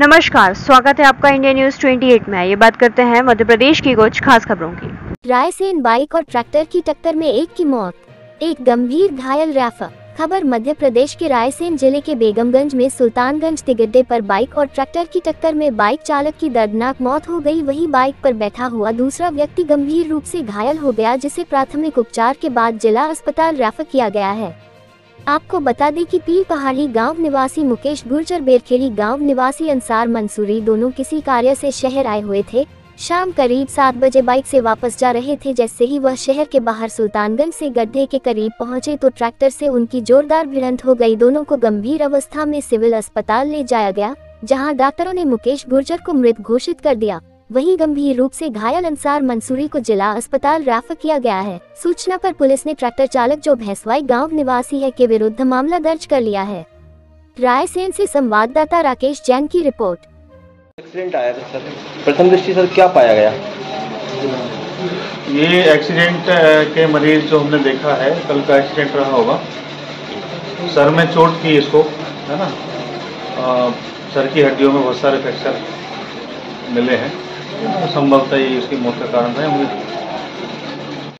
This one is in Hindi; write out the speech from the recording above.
नमस्कार, स्वागत है आपका इंडिया न्यूज 28 में। ये बात करते हैं मध्य प्रदेश की कुछ खास खबरों की। रायसेन बाइक और ट्रैक्टर की टक्कर में एक की मौत, एक गंभीर घायल रैफर। खबर मध्य प्रदेश के रायसेन जिले के बेगमगंज में सुल्तानगंज तिगड्डे पर बाइक और ट्रैक्टर की टक्कर में बाइक चालक की दर्दनाक मौत हो गई। वहीं बाइक पर बैठा हुआ दूसरा व्यक्ति गंभीर रूप से घायल हो गया, जिसे प्राथमिक उपचार के बाद जिला अस्पताल रेफर किया गया है। आपको बता दें कि पीर पहाड़ी गांव निवासी मुकेश गुर्जर बेरखेड़ी गांव निवासी अंसार मंसूरी दोनों किसी कार्य से शहर आए हुए थे। शाम करीब 7 बजे बाइक से वापस जा रहे थे। जैसे ही वह शहर के बाहर सुल्तानगंज से गड्ढे के करीब पहुंचे तो ट्रैक्टर से उनकी जोरदार भिड़ंत हो गई। दोनों को गंभीर अवस्था में सिविल अस्पताल ले जाया गया, जहां डॉक्टरों ने मुकेश गुर्जर को मृत घोषित कर दिया। वहीं गंभीर रूप से घायल अंसार मंसूरी को जिला अस्पताल रेफर किया गया है। सूचना पर पुलिस ने ट्रैक्टर चालक जो भैंसवाई गांव निवासी है के विरुद्ध मामला दर्ज कर लिया है। रायसेन से संवाददाता राकेश जैन की रिपोर्ट। एक्सीडेंट आया था सर, प्रथम दृष्टि सर क्या पाया गया? ये एक्सीडेंट के मरीज जो हमने देखा है, कल का एक्सीडेंट रहा होगा। सर में चोट की इसको, है ना, सर की हड्डियों में बहुत सारे फ्रैक्चर मिले हैं। संभवतः ये उसकी मौत का कारण है।